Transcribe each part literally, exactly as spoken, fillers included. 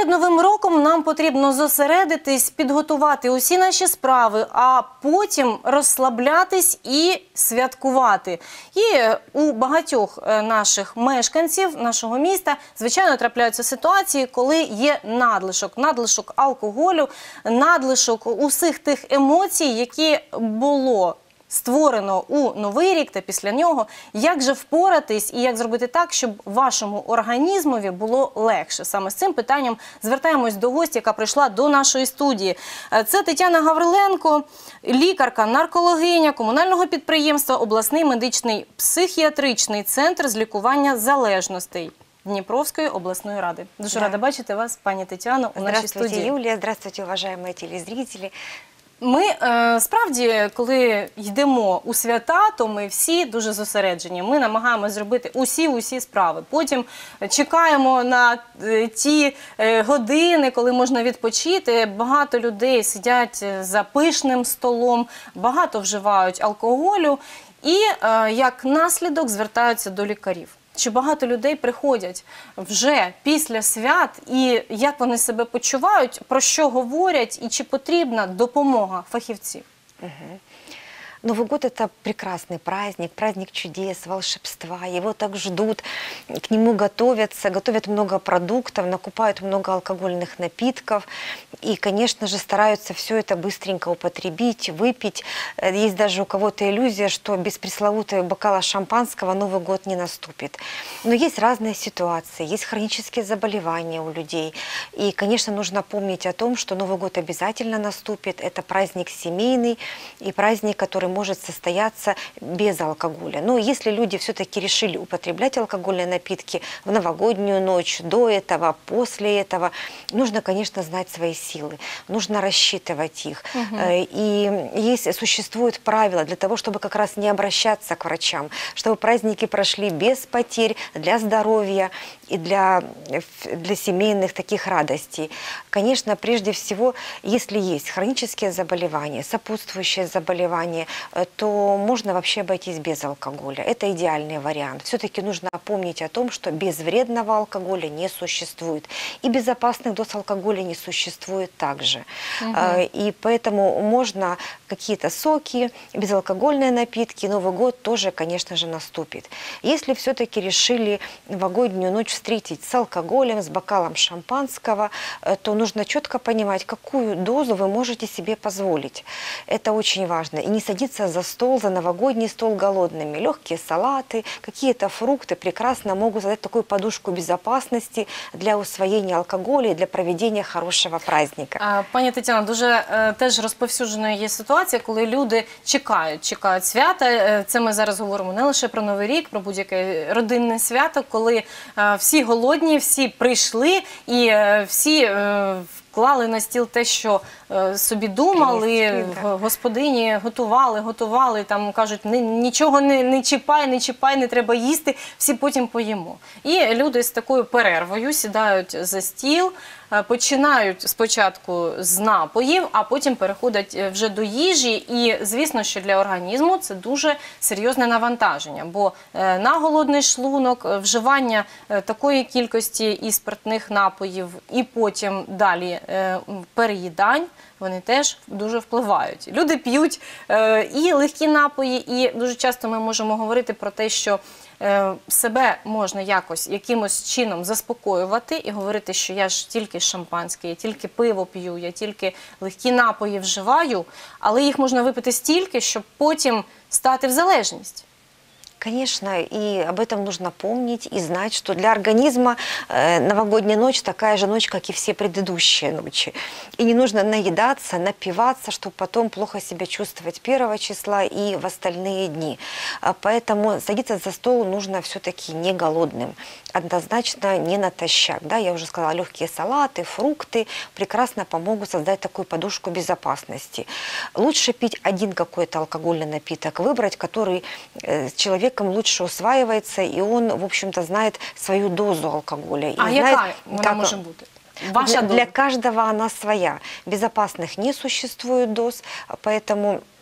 Перед Новим роком нам потрібно зосередитись, підготувати усі наші справи, а потім розслаблятись і святкувати. І у багатьох наших мешканців нашого міста, звичайно, трапляються ситуації, коли є надлишок. Надлишок алкоголю, надлишок усіх тих емоцій, які було створено у Новий рік та після нього. Як же впоратись і як зробити так, щоб вашому організмові було легше? Саме з цим питанням звертаємось до гостя, яка прийшла до нашої студії. Це Тетяна Гавриленко, лікарка, наркологиня комунального підприємства «Обласний медичний психіатричний центр з лікування залежностей» Дніпровської обласної ради. Дуже да. рада бачити вас, пані Тетяно, у нашій студії. Здравствуйте, Юлія, здравствуйте, уважаемые телезрители. Ми, е, справді, коли йдемо у свята, то ми всі дуже зосереджені. Ми намагаємося зробити усі-усі справи. Потім чекаємо на е, ті е, години, коли можна відпочити. Багато людей сидять за пишним столом, багато вживають алкоголю і, е, як наслідок, звертаються до лікарів. Чи багато людей приходять вже після свят, і як вони себе почувають, про що говорять, і чи потрібна допомога фахівців? Угу. Новый год – это прекрасный праздник, праздник чудес, волшебства. Его так ждут, к нему готовятся, готовят много продуктов, накупают много алкогольных напитков. И, конечно же, стараются все это быстренько употребить, выпить. Есть даже у кого-то иллюзия, что без пресловутого бокала шампанского Новый год не наступит. Но есть разные ситуации, есть хронические заболевания у людей. И, конечно, нужно помнить о том, что Новый год обязательно наступит. Это праздник семейный и праздник, который может состояться без алкоголя. Но если люди все-таки решили употреблять алкогольные напитки в новогоднюю ночь, до этого, после этого, нужно, конечно, знать свои силы, нужно рассчитывать их. Угу. И есть, существуют правила для того, чтобы как раз не обращаться к врачам, чтобы праздники прошли без потерь для здоровья и для, для семейных таких радостей. Конечно, прежде всего, если есть хронические заболевания, сопутствующие заболевания, то можно вообще обойтись без алкоголя. Это идеальный вариант. Все-таки нужно помнить о том, что безвредного алкоголя не существует. И безопасных доз алкоголя не существует также. Угу. И поэтому можно какие-то соки, безалкогольные напитки. Новый год тоже, конечно же, наступит. Если все-таки решили новогоднюю ночь встретить с алкоголем, с бокалом шампанского, то нужно четко понимать, какую дозу вы можете себе позволить. Это очень важно. И не садиться за стол, за новогодний стол голодными. Легкие салаты, какие-то фрукты прекрасно могут создать такую подушку безопасности для усвоения алкоголя и для проведения хорошего праздника. Пані Тетяно, дуже е, теж розповсюдженою є ситуація, коли люди чекають, чекають свята. Це ми зараз говоримо не лише про Новий рік, про будь-яке родинне свято, коли е, всі голодні, всі прийшли і е, всі е, вклали на стіл те, що е, собі думали, господині готували, готували, там кажуть, нічого не, не чіпай, не чіпай, не треба їсти, всі потім поїмо. І люди з такою перервою сідають за стіл, е, починають спочатку з напоїв, а потім переходять вже до їжі. І, звісно, що для організму це дуже серйозне навантаження, бо е, на голодний шлунок, вживання е, такої кількості і спиртних напоїв, і потім далі переїдань, вони теж дуже впливають. Люди п'ють е, і легкі напої, і дуже часто ми можемо говорити про те, що е, себе можна якось, якимось чином заспокоювати і говорити, що я ж тільки шампанське, я тільки пиво п'ю, я тільки легкі напої вживаю, але їх можна випити стільки, щоб потім стати в залежність. Конечно, и об этом нужно помнить и знать, что для организма э, новогодняя ночь такая же ночь, как и все предыдущие ночи. И не нужно наедаться, напиваться, чтобы потом плохо себя чувствовать первого числа и в остальные дни. Поэтому садиться за стол нужно все-таки не голодным, однозначно не натощак. Да? Я уже сказала, легкие салаты, фрукты прекрасно помогут создать такую подушку безопасности. Лучше пить один какой-то алкогольный напиток, выбрать, который э, человек лучше усваивается, и он, в общем-то, знает свою дозу алкоголя. И а знает, яка вона как... може бути? Ваша для, доза? Для каждого она своя. Безопасных не существует доз, поэтому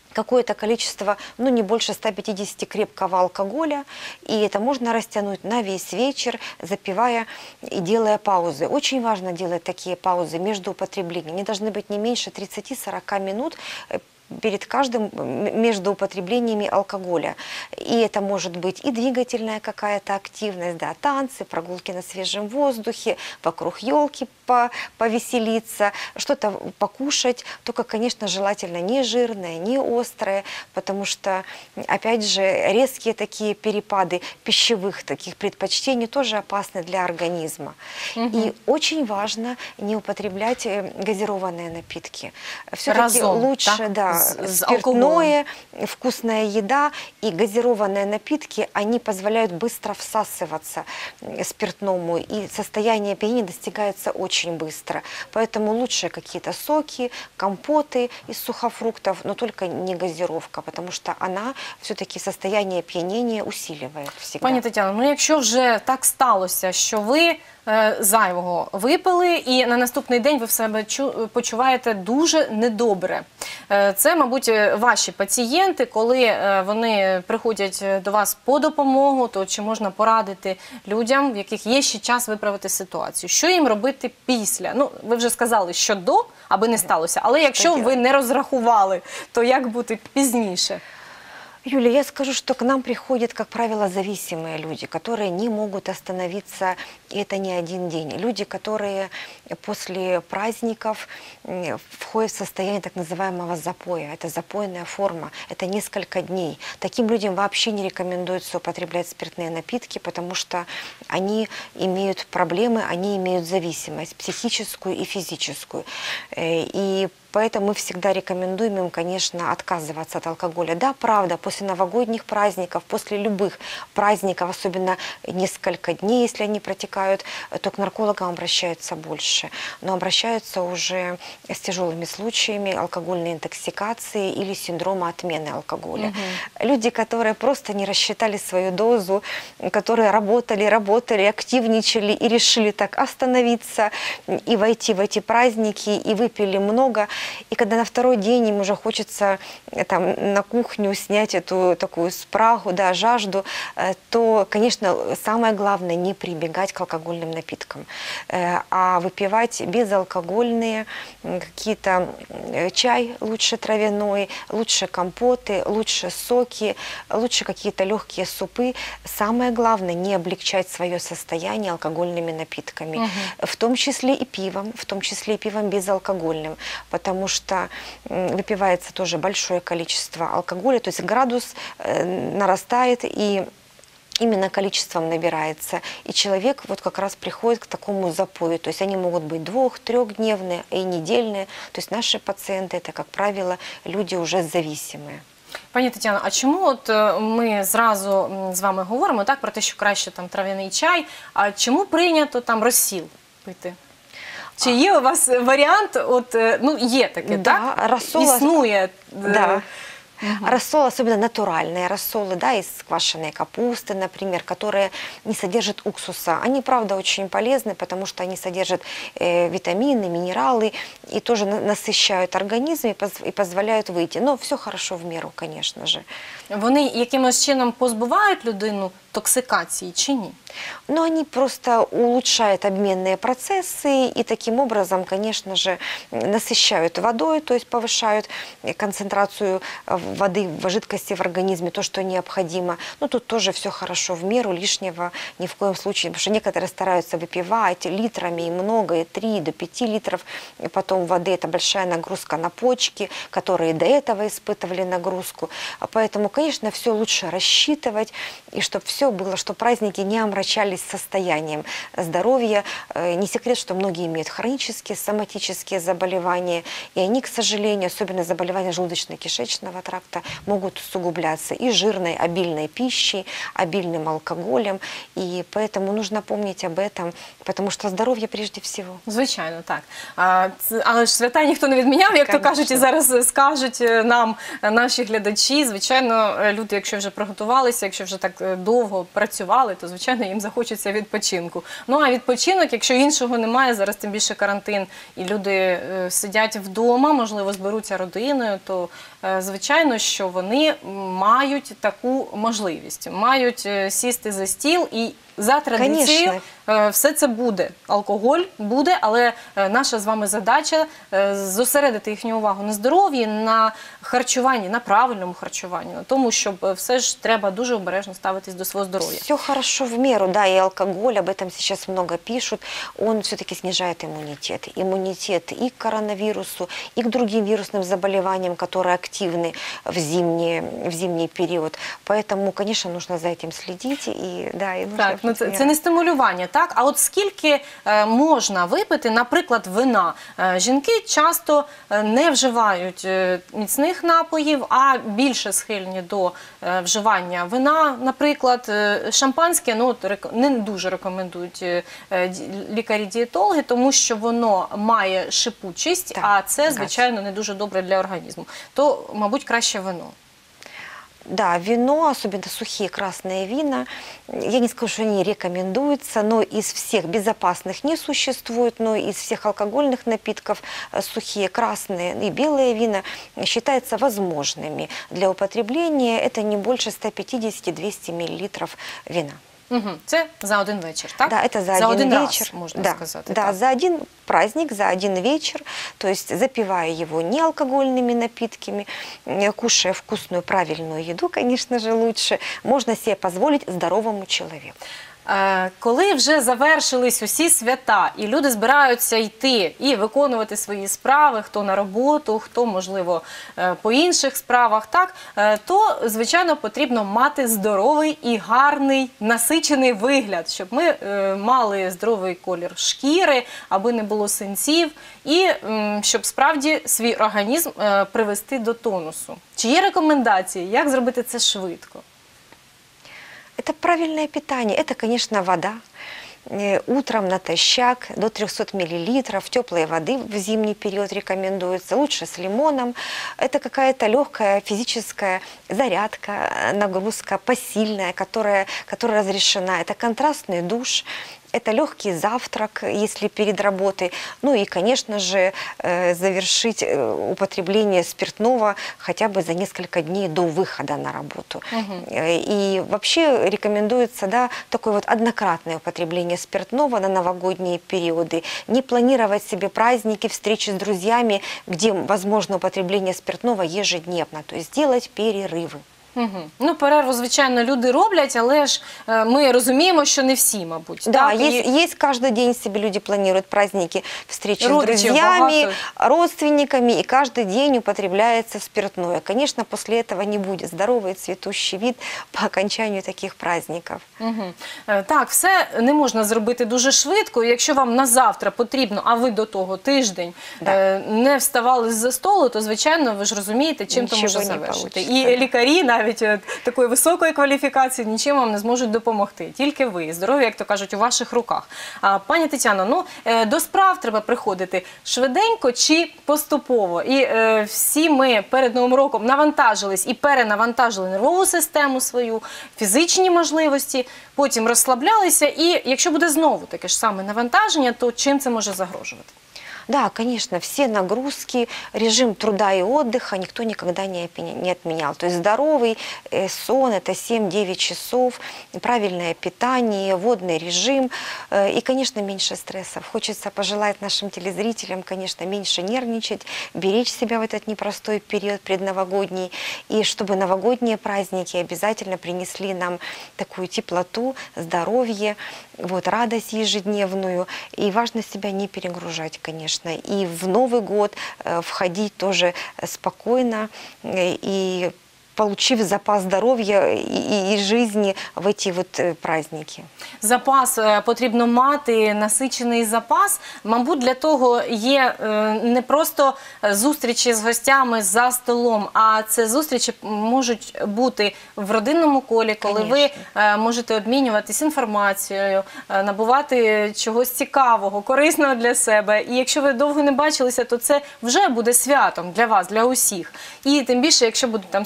какое-то количество, ну, не больше ста пятидесяти крепкого алкоголя, и это можно растянуть на весь вечер, запивая и делая паузы. Очень важно делать такие паузы между употреблением. Они должны быть не меньше тридцати-сорока минут перед каждым, между употреблениями алкоголя. И это может быть и двигательная какая-то активность, да, танцы, прогулки на свежем воздухе, вокруг елки по, повеселиться, что-то покушать, только, конечно, желательно не жирное, не острое, потому что, опять же, резкие такие перепады пищевых таких предпочтений тоже опасны для организма. Угу. И очень важно не употреблять газированные напитки. Все-таки лучше, да, спиртное, вкусная еда и газированные напитки, они позволяют быстро всасываться спиртному, и состояние опьянения достигается очень быстро. Поэтому лучше какие-то соки, компоты из сухофруктов, но только не газировка, потому что она все-таки состояние опьянения усиливает всегда. Пані Тетяно, ну якщо вже так сталося, що ви е, зайвого випили і на наступний день ви в себе чу, почуваєте дуже недобре. Е, це, мабуть, ваші пацієнти, коли е, вони приходять до вас по допомогу, то чи можна порадити людям, в яких є ще час виправити ситуацію? Що їм робити після? Ну, ви вже сказали, що до, аби не сталося, але якщо ви не розрахували, то як бути пізніше? Юля, я скажу, что к нам приходят, как правило, зависимые люди, которые не могут остановиться, и это не один день. Люди, которые после праздников входят в состояние так называемого запоя. Это запойная форма, это несколько дней. Таким людям вообще не рекомендуется употреблять спиртные напитки, потому что они имеют проблемы, они имеют зависимость психическую и физическую. И поэтому мы всегда рекомендуем им, конечно, отказываться от алкоголя. Да, правда, после новогодних праздников, после любых праздников, особенно несколько дней, если они протекают, то к наркологам обращаются больше. Но обращаются уже с тяжелыми случаями алкогольной интоксикации или синдрома отмены алкоголя. Угу. Люди, которые просто не рассчитали свою дозу, которые работали, работали, активничали и решили так остановиться и войти в эти праздники, и выпили много. И когда на второй день им уже хочется там, на кухню снять эту такую спрагу, да, жажду, то, конечно, самое главное не прибегать к алкогольным напиткам, а выпивать безалкогольные какие-то чай лучше травяной, лучше компоты, лучше соки, лучше какие-то легкие супы. Самое главное не облегчать свое состояние алкогольными напитками, угу. в том числе и пивом, в том числе и пивом безалкогольным, потому что выпивается тоже большое количество алкоголя, то есть градус нарастает и именно количеством набирается. И человек вот как раз приходит к такому запою. То есть они могут быть двух-, трехдневные и недельные. То есть наши пациенты, это, как правило, люди уже зависимые. Пані Тетяно, а чому от ми зразу з вами говоримо так про те, що краще там трав'яний чай, а чому прийнято там розсіл пити? Чи є у вас варіант, от, ну, є таке, да, так? Рассола, існує. Да. Угу. Рассол, особенно натуральные рассолы, да, из квашеной капусты, например, которые не содержат уксуса. Они, правда, очень полезны, потому что они содержат э, витамины, минералы и тоже насыщают организм и, поз и позволяют выйти. Но все хорошо в меру, конечно же. Вони якимось чином позбувають людину токсикації чи ні? Но они просто улучшают обменные процессы и таким образом, конечно же, насыщают водой, то есть повышают концентрацию воды в жидкости в организме, то, что необходимо. Но тут тоже все хорошо в меру, лишнего ни в коем случае, потому что некоторые стараются выпивать литрами и много, и три до пяти литров и потом воды. Это большая нагрузка на почки, которые до этого испытывали нагрузку. Поэтому, конечно, все лучше рассчитывать, и чтобы все было, что праздники не омрачались состоянием здоровья. Не секрет, что многие имеют хронические, соматические заболевания, и они, к сожалению, особенно заболевания желудочно-кишечного тракта, могут усугубляться и жирной, обильной пищей, обильным алкоголем, и поэтому нужно помнить об этом, потому что здоров'я прежде всего. Звичайно, так. А, це, але ж свята ніхто не відміняв, як то кажуть, і зараз скажуть нам наші глядачі. Звичайно, звичайно, е, люди, якщо вже приготувалися, якщо вже так е, довго працювали, то, звичайно, їм захочеться відпочинку. Ну, а відпочинок, якщо іншого немає, зараз тим більше карантин, і люди е, сидять вдома, можливо, зберуться родиною, то, е, звичайно, що вони мають таку можливість, мають е, сісти за стіл і за традицією Конечно. е, все це буде. Алкоголь буде, але е, наша з вами задача е, зосередити їхню увагу на здоров'ї, на харчуванні, на правильному харчуванні, на тому, щоб е, все ж треба дуже обережно ставитись до свого здоров'я. Все хорошо в меру, да, и алкоголь, об этом сейчас много пишут, он все-таки снижает иммунитет. Иммунитет и к коронавирусу, и к другим вирусным заболеваниям, которые активны в зимний, в зимний период. Поэтому, конечно, нужно за этим следить. И, да, и нужно Так, ну це, меры. це не стимулювання, так? А от скільки е, можна випити, наприклад, вина? Е, жінки часто е, не вживають е, міцних напоїв, а більше схильні до е, вживання вина, наприклад, е, шампанське, ну, от, рек- не дуже рекомендують е, е, ді- лікарі-дієтологи, тому що воно має шипучість, Так, а це, газ. звичайно, не дуже добре для організму. То, мабуть, краще вино. Да, вино, особенно сухие красные вина, я не скажу, что они рекомендуются, но из всех безопасных не существует, но из всех алкогольных напитков э, сухие красные и белые вина считаются возможными для употребления. Это не больше ста пятидесяти — двухсот миллилитров вина. Угу. Це за один вечір, так? Да, это за, за один, один вечер. раз, можна да, сказати. Да, так. за один праздник, за один вечер, то есть запивая его неалкогольными напитками, э, кушая вкусную, правильную еду, конечно же, лучше, можно себе позволить здоровому человеку. Е, Коли вже завершились усі свята, і люди збираються йти і виконувати свої справи, хто на роботу, хто, можливо, е, по інших справах, так, е, то, звичайно, потрібно мати здоровий і гарний, насичений вигляд, щоб ми е, мали здоровий колір шкіри, аби не було синців, і м, щоб справді свій організм е, привести до тонусу. Чи є рекомендації, як зробити це швидко? Это правильное питание, это, конечно, вода. Э, Утром натощак до трёхсот миллилитров теплой воды в зимний период рекомендуется, лучше с лимоном. Это какая-то легкая физическая зарядка, э, нагрузка посильная, которая, которая разрешена. Это контрастный душ. Это легкий завтрак, если перед работой. Ну и, конечно же, э, завершить э, употребление спиртного хотя бы за несколько дней до выхода на работу. Мгм. Э, И вообще рекомендуется, да, такое вот однократное употребление спиртного на новогодние периоды. Не планировать себе праздники, встречи с друзьями, где возможно употребление спиртного ежедневно. То есть делать перерывы. Угу. Ну, перерву, звичайно, люди роблять, але ж е, ми розуміємо, що не всі, мабуть. Да, так? есть, І есть каждый день себе люди планируют праздники, встречи Родичей с друзьями, богато. родственниками, и каждый день употребляется спиртное. Конечно, после этого не будет здоровый цветущий вид по окончанию таких праздников. Угу. Е, Так, все не можна зробити дуже швидко. Якщо вам на завтра потрібно, а ви до того тиждень Да. е, не вставали з-за столу, то, звичайно, ви ж розумієте, чим то Нічого може не завершити. получиться, І да. лікарі навіть е, такої високої кваліфікації нічим вам не зможуть допомогти. Тільки ви. Здоров'я, як то кажуть, у ваших руках. А, пані Тетяно, ну, е, до справ треба приходити швиденько чи поступово? І е, всі ми перед Новим роком навантажились і перенавантажили нервову систему свою, фізичні можливості, потім розслаблялися. І якщо буде знову таке ж саме навантаження, то чим це може загрожувати? Да, конечно, все нагрузки, режим труда и отдыха никто никогда не опеня- не отменял. То есть здоровый э, сон – это семь-девять часов, правильное питание, водный режим э, и, конечно, меньше стрессов. Хочется пожелать нашим телезрителям, конечно, меньше нервничать, беречь себя в этот непростой период предновогодний, и чтобы новогодние праздники обязательно принесли нам такую теплоту, здоровье, вот, радость ежедневную. И важно себя не перегружать, конечно. И в Новый год э, входить тоже спокойно э, и получив запас здоров'я і, і, і жизни в эти вот э, праздники. Запас е, потрібно мати, насичений запас. Мабуть, для того є е, не просто зустрічі з гостями за столом, а це зустрічі можуть бути в родинному колі, коли ви Конечно. е, можете обмінюватись інформацією, е, набувати чогось цікавого, корисного для себе. І якщо ви довго не бачилися, то це вже буде святом для вас, для усіх. І тим більше, якщо будуть там смачні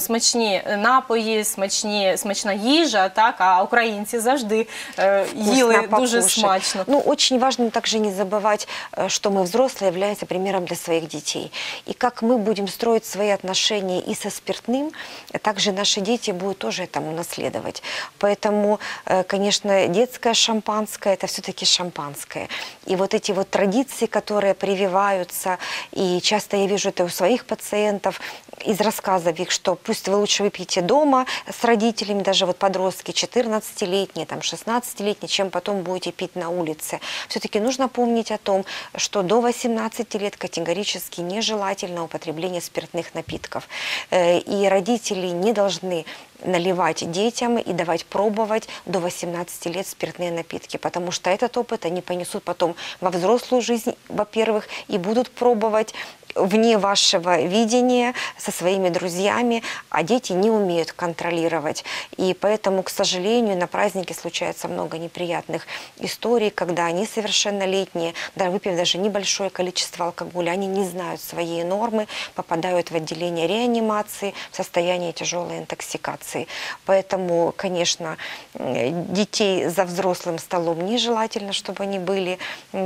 смачні напої, смачні, смачна їжа, так, а українці завжди е, їли Вкусно дуже покушать. смачно. Ну, очень важно также не забывать, э, что мы, взрослые, являемся примером для своих детей. И как мы будем строить свои отношения и со спиртным, также наши дети будут тоже этому наследовать. Поэтому, э, конечно, детское шампанское – это все-таки шампанское. И вот эти вот традиции, которые прививаются, и часто я вижу это у своих пациентов, из рассказов их, что пусть вы лучше выпьете дома с родителями, даже вот подростки четырнадцатилетние, там шестнадцатилетние, чем потом будете пить на улице. Все-таки нужно помнить о том, что до восемнадцати лет категорически нежелательно употребление спиртных напитков. Э, И родители не должны наливать детям и давать пробовать до восемнадцати лет спиртные напитки, потому что этот опыт они понесут потом во взрослую жизнь, во-первых, и будут пробовать вне вашего видения со своими друзьями, а дети не умеют контролировать. И поэтому, к сожалению, на празднике случается много неприятных историй, когда они совершеннолетние, да, выпив даже небольшое количество алкоголя, они не знают своей нормы, попадают в отделение реанимации в состоянии тяжелой интоксикации. Поэтому, конечно, детей за взрослым столом нежелательно, чтобы они были,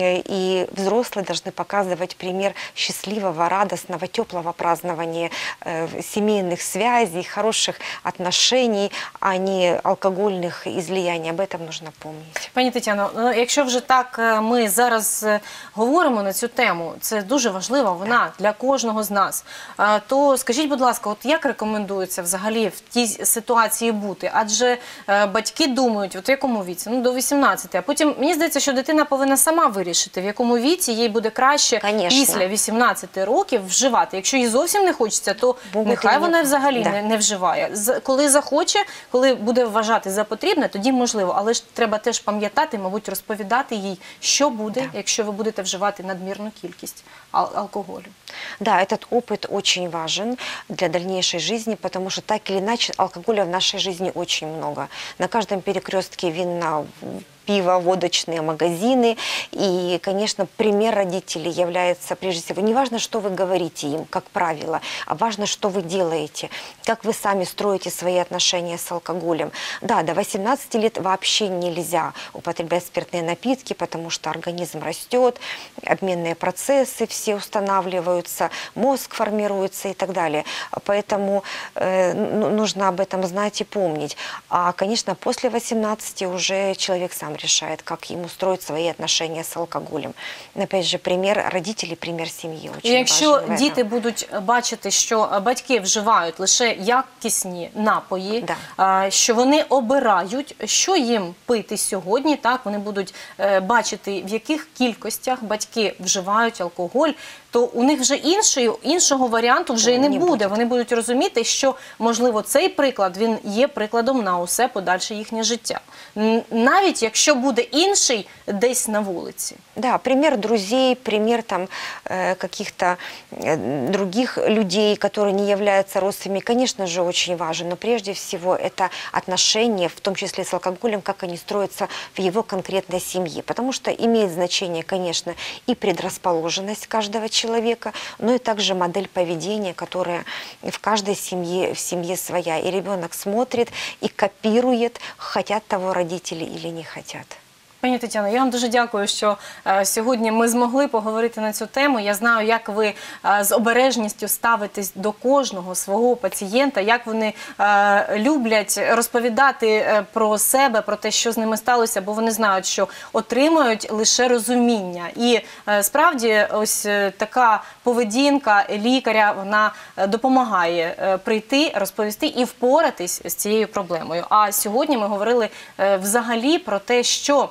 и взрослые должны показывать пример счастливого, радостного, теплого празднования э, семейных связей, хороших отношений, а не алкогольных излияний. Об этом нужно помнить. Пані Тетяно, ну, якщо вже так е, ми зараз е, говоримо на цю тему, це дуже важлива вона для кожного з нас, Е, то скажіть, будь ласка, от як рекомендується взагалі в тій ситуації бути? Адже е, батьки думають, от в якому віці? Ну, до вісімнадцяти. А потім, мені здається, що дитина повинна сама вирішити, в якому віці їй буде краще Конечно. після вісімнадцяти років вживати. Якщо їй зовсім не хочеться, то Бо ми нехай тоді- вона взагалі Да. не, не вживає. З- Коли захоче, коли буде вважати за потрібне, тоді можливо. Але ж треба теж пам'ятати, мабуть, розповідати їй, що буде, Да. якщо ви будете вживати надмірну кількість ал- алкоголю. Да, этот опыт очень важен для дальнейшей жизни, потому что так или иначе алкоголя в нашей жизни очень много. На каждом перекрестке вина, пиво, водочные магазины. И, конечно, пример родителей является прежде всего, не важно, что вы говорите им, как правило, а важно, что вы делаете, как вы сами строите свои отношения с алкоголем. Да, до восемнадцати лет вообще нельзя употреблять спиртные напитки, потому что организм растет, обменные процессы все устанавливаются, мозг формируется и так далее. Поэтому э, ну, нужно об этом знать и помнить. А, конечно, после восемнадцати уже человек сам решает, как ему строить свои отношения с алкоголем. Опять же, пример родителей, пример семьи очень І якщо важен в этом. діти будуть бачити, що батьки вживають лише якісні напої, Да. а, що вони обирають, що їм пити сьогодні, так, вони будуть е, бачити, в яких кількостях батьки вживають алкоголь, то у них вже іншої, іншого варіанту вже і не, Не буде. буде. Вони будуть розуміти, що, можливо, цей приклад, він є прикладом на усе подальше їхнє життя. Н- Навіть якщо буде інший десь на вулиці. Да, пример друзей, пример там э, каких-то э, других людей, которые не являются родственниками, конечно же, очень важен. Но прежде всего это отношения, в том числе с алкоголем, как они строятся в его конкретной семье. Потому что имеет значение, конечно, и предрасположенность каждого человека, но и также модель поведения, которая в каждой семье, в семье своя. И ребенок смотрит и копирует, хотят того родители или не хотят. Пані Тетяно, я вам дуже дякую, що е, сьогодні ми змогли поговорити на цю тему. Я знаю, як ви е, з обережністю ставитесь до кожного свого пацієнта, як вони е, люблять розповідати е, про себе, про те, що з ними сталося, бо вони знають, що отримають лише розуміння. І е, справді ось е, така поведінка лікаря, вона е, допомагає е, прийти, розповісти і впоратись з цією проблемою. А сьогодні ми говорили е, взагалі про те, що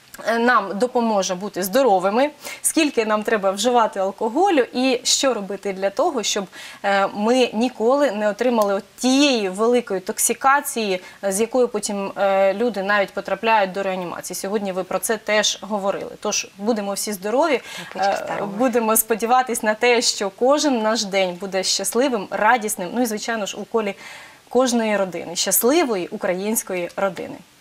нам допоможе бути здоровими, скільки нам треба вживати алкоголю і що робити для того, щоб ми ніколи не отримали от тієї великої токсикації, з якою потім люди навіть потрапляють до реанімації. Сьогодні ви про це теж говорили. Тож будемо всі здорові, будемо сподіватись на те, що кожен наш день буде щасливим, радісним, ну і, звичайно ж, у колі кожної родини, щасливої української родини.